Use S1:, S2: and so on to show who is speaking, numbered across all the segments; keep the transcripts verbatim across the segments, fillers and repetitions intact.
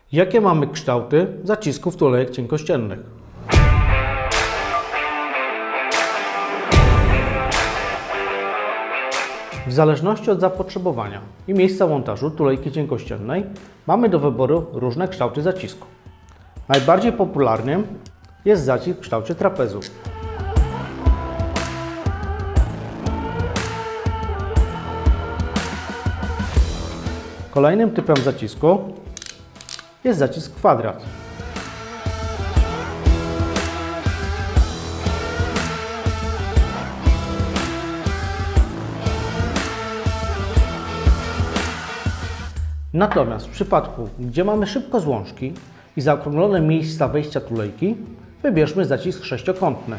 S1: Jakie mamy kształty zacisków tulejek cienkościennych? W zależności od zapotrzebowania i miejsca montażu tulejki cienkościennej mamy do wyboru różne kształty zacisku. Najbardziej popularnym jest zacisk w kształcie trapezu. Kolejnym typem zacisku jest zacisk kwadrat. Natomiast w przypadku, gdzie mamy szybkozłączki i zaokrąglone miejsca wejścia tulejki, wybierzmy zacisk sześciokątny.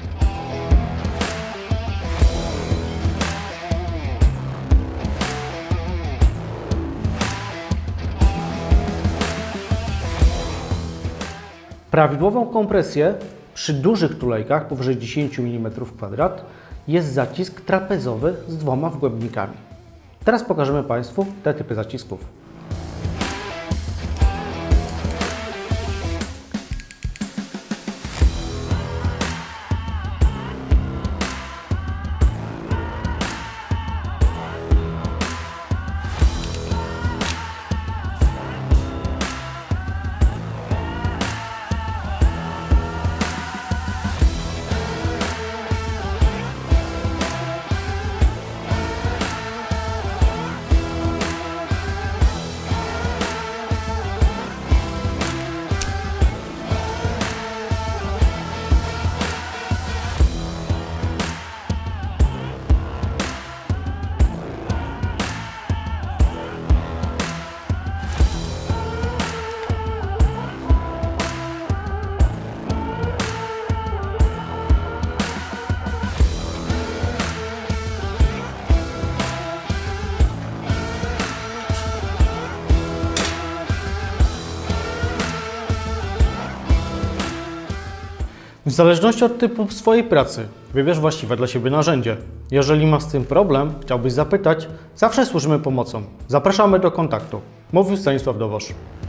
S1: Prawidłową kompresję przy dużych tulejkach powyżej dziesięć milimetrów kwadrat jest zacisk trapezowy z dwoma wgłębnikami. Teraz pokażemy Państwu te typy zacisków. W zależności od typu swojej pracy wybierz właściwe dla siebie narzędzie. Jeżeli masz z tym problem, chciałbyś zapytać, zawsze służymy pomocą. Zapraszamy do kontaktu. Mówił Stanisław Dowosz.